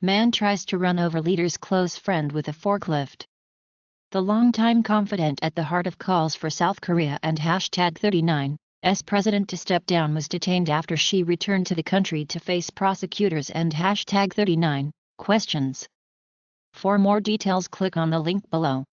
Man tries to run over leader's close friend with a forklift. The longtime confidant at the heart of calls for South Korea and #39's president to step down was detained after she returned to the country to face prosecutors and #39 questions. For more details, click on the link below.